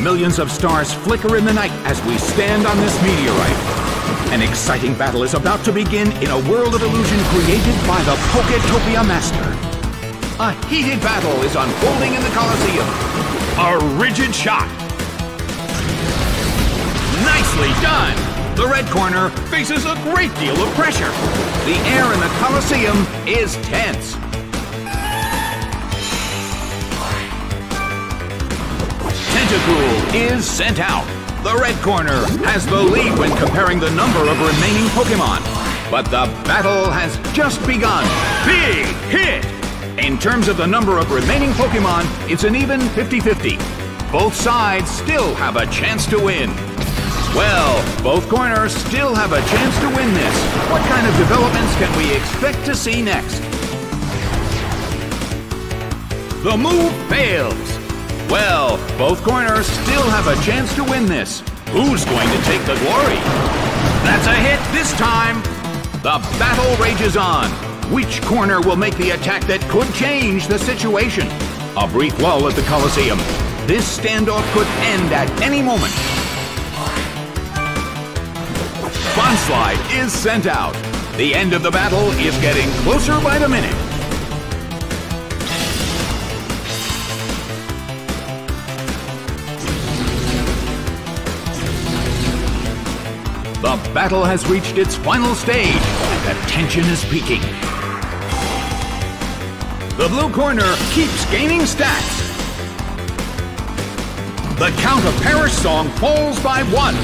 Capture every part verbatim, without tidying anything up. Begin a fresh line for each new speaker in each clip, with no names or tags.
Millions of stars flicker in the night as we stand on this meteorite. An exciting battle is about to begin in a world of illusion created by the Poketopia Master. A heated battle is unfolding in the Colosseum. A rigid shot. Nicely done! The red corner faces a great deal of pressure. The air in the Colosseum is tense. Tentacool is sent out. The red corner has the lead when comparing the number of remaining Pokémon. But the battle has just begun. Big hit! In terms of the number of remaining Pokémon, it's an even fifty fifty. Both sides still have a chance to win. Well, both corners still have a chance to win this. What kind of developments can we expect to see next? The move fails. Well, both corners still have a chance to win this. Who's going to take the glory? That's a hit this time. The battle rages on. Which corner will make the attack that could change the situation? A brief lull at the Colosseum. This standoff could end at any moment. Bonsly is sent out. The end of the battle is getting closer by the minute. The battle has reached its final stage, and the tension is peaking. The blue corner keeps gaining stats. The Count of Paris song falls by one.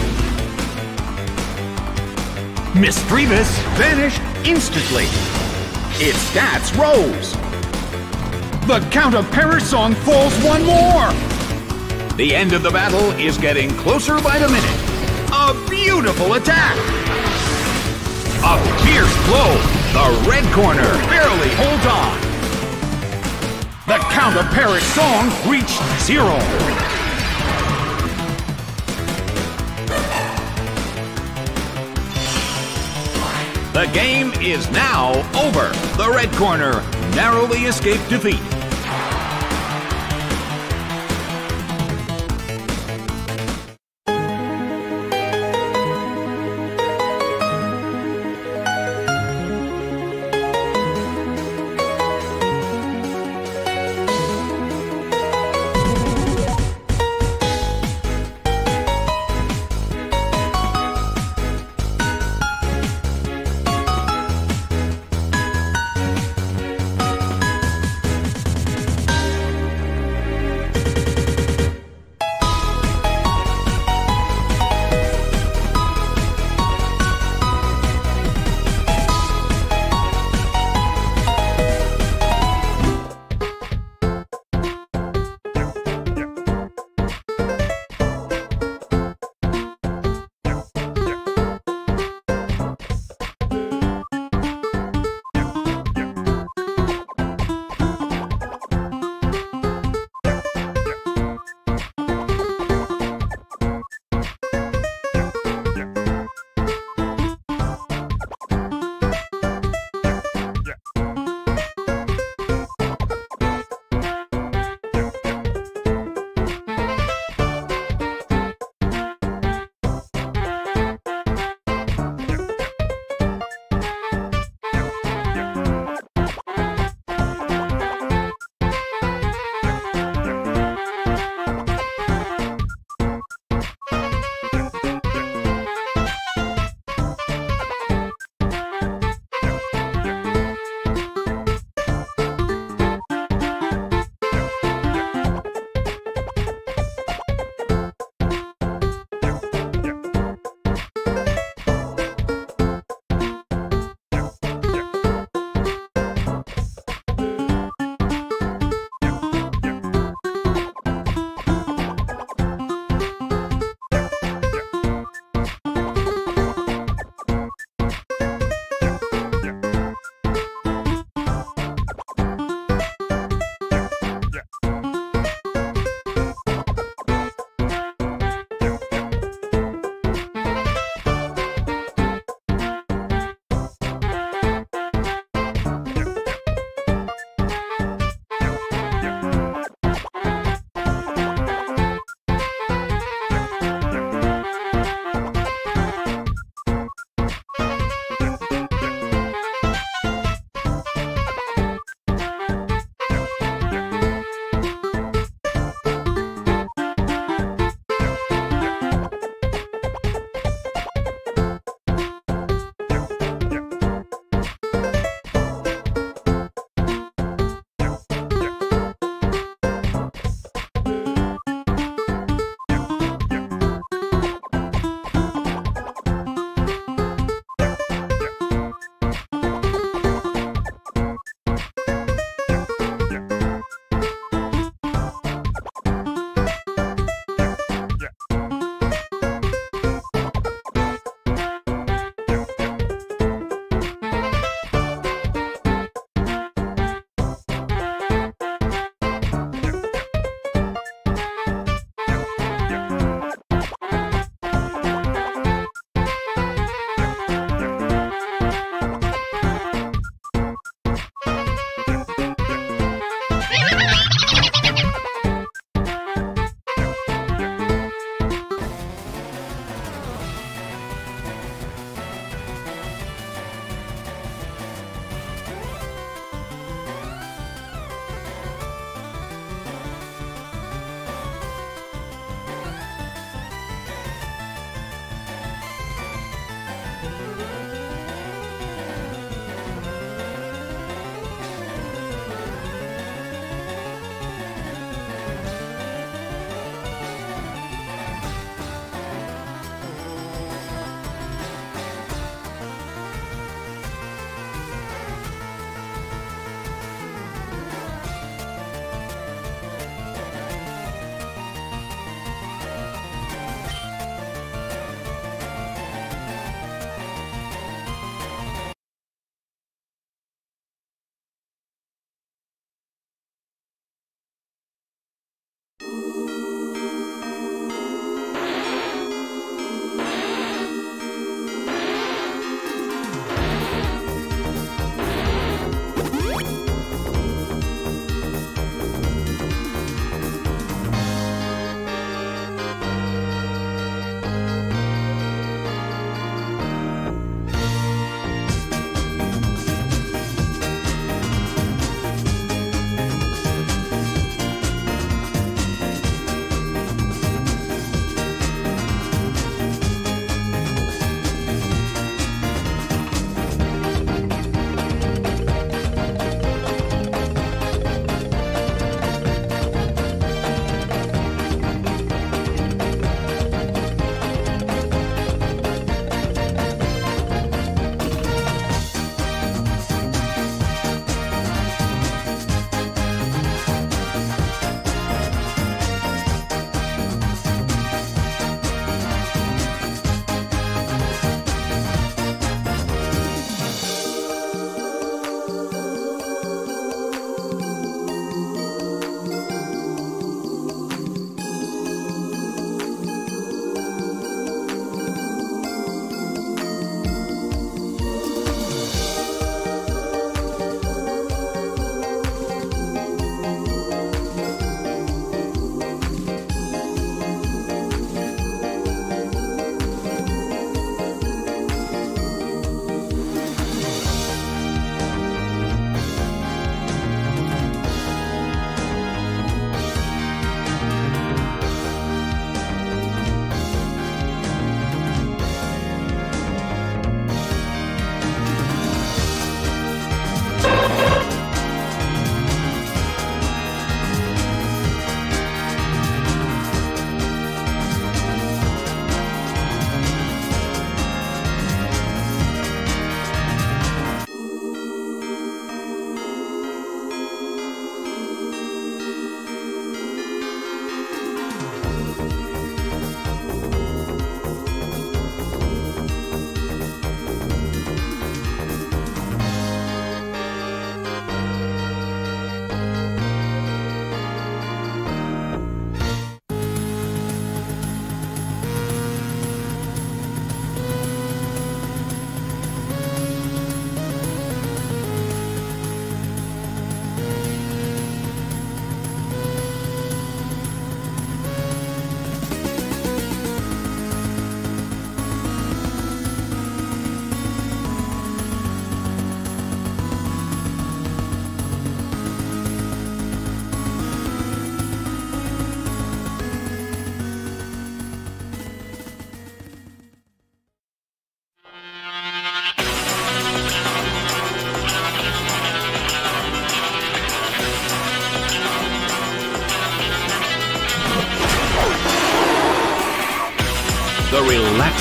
Misdreavus vanished instantly. Its stats rose. The Count of Paris song falls one more. The end of the battle is getting closer by the minute. A beautiful attack! A fierce blow! The red corner barely holds on. The Count of Paris song reached zero. The game is now over. The red corner narrowly escaped defeat.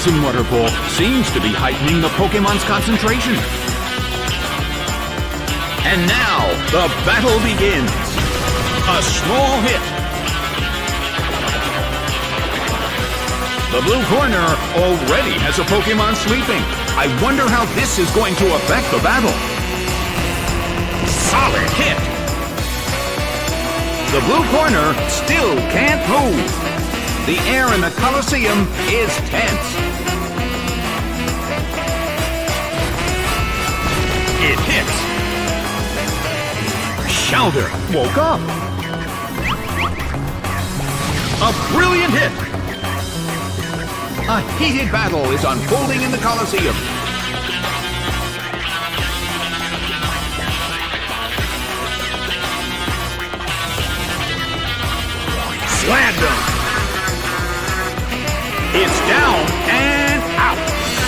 dancing waterfall seems to be heightening the Pokemon's concentration. And now, the battle begins. A small hit. The blue corner already has a Pokemon sleeping. I wonder how this is going to affect the battle. Solid hit. The blue corner still can't move. The air in the Colosseum is tense. It hits. Shellder woke up. A brilliant hit. A heated battle is unfolding in the Colosseum. Slammed him. It's down and out.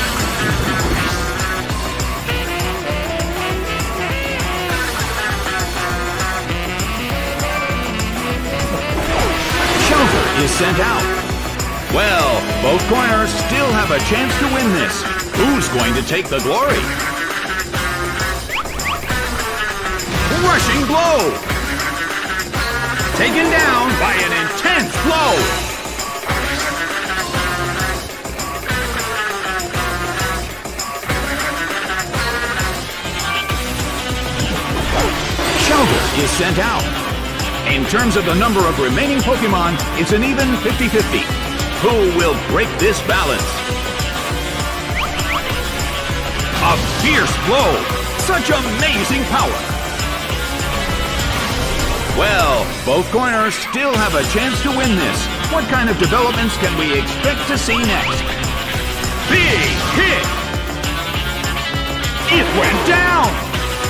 Shellder is sent out. Well, both corners still have a chance to win this. Who's going to take the glory? Rushing blow! Taken down by an intense blow! Shellder is sent out. In terms of the number of remaining Pokemon, it's an even fifty fifty. Who will break this balance? A fierce blow! Such amazing power! Well, both corners still have a chance to win this. What kind of developments can we expect to see next? Big hit! It went down!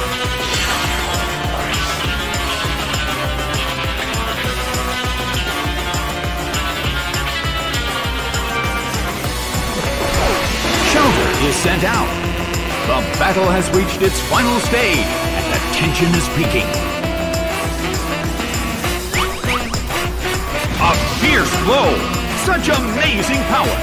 Is sent out. The battle has reached its final stage, and the tension is peaking. A fierce blow! Such amazing power!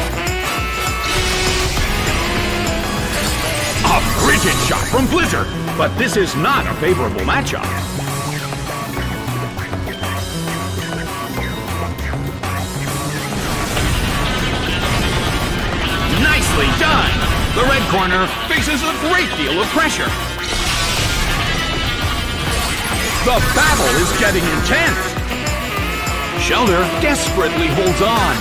A frigid shot from Blizzard, but this is not a favorable matchup. Nicely done! The red corner faces a great deal of pressure. The battle is getting intense. Shellder desperately holds on.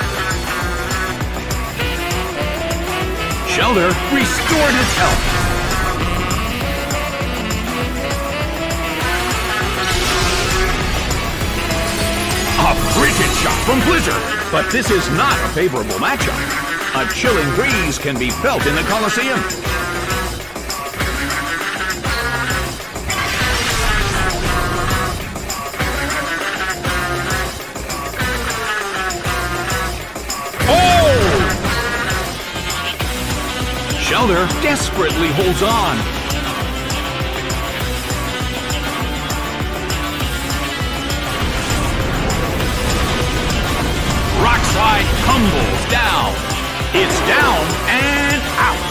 Shellder restored his health. A frigid shot from Blizzard, but this is not a favorable matchup. A chilling breeze can be felt in the Colosseum. Oh! Shellder desperately holds on. Rock slide tumbles down. It's down and out.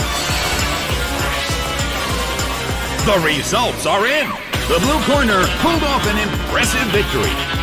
The results are in. The blue corner pulled off an impressive victory.